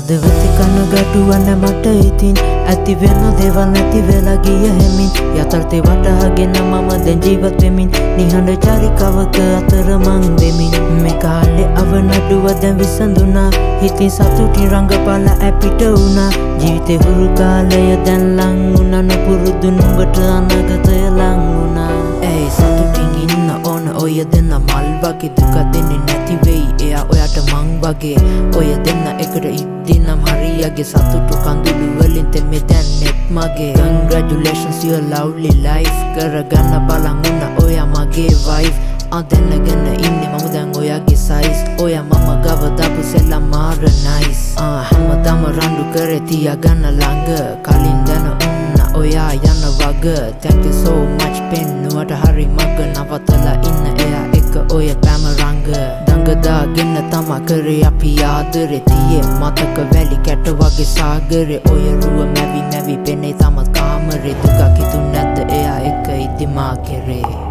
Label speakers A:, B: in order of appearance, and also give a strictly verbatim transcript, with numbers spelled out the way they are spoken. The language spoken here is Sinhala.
A: හදවත කනගාටුවන මට ඉතින් ඇති වෙන දේවල් නැති වෙලා ගිය හැමින් යථාර්ථේ වටහාගෙන මම දැන් ජීවත් වෙමින් නිහඬ චාරිකාවක අතර මං වෙමින් මේ කාලේ අවනඩුව දැන් විසඳුණා හිතින් සතුටින් රංගපාලා ඇපිට වුණා ජීවිතේ හුරු කාලය දැන් ලං වුණා නොපුරුදු නුඹට අනාගතය ලං වුණා ඒ සතුටින් ඉන්න ඕන ඔය දෙන්න මල් වගේ දුක දෙන්නේ නැති වෙයි එයා ඔයාට මං වගේ ඔය දෙන්න එකට ඉද්දිනම් හරියගේ සතුටු කඳුළු වලින් තෙමෙ දැන්නෙත් මගේ congratulations your lovely life කරගන්න බලන් උන්න ඔයා මගේ wife අදැනගෙන ඉන්නේ මම දැන් ඔයාගේ size ඔයා මම ගව දාපු සෙල්ලම් මාර nice ආ හැමදාම රණ්ඩු කරේ තියාගන්න ළඟ කලින් දැන උන්න ඔයා යන වග thank you so much පෙන්නුවට හරි මග නවතලා ඉන්න එයා එක ඔය පැම රංග දඟදාගෙන තමා කරේ අපි ආදරේ තියේ මතක වැලි කැට වගේ සාගරේ ඔය රුව මැවි මැවි පෙනේ තම කාමරේ දුකක් හිතුන් නැද්ද එයා එක ඉතිමා කෙරේ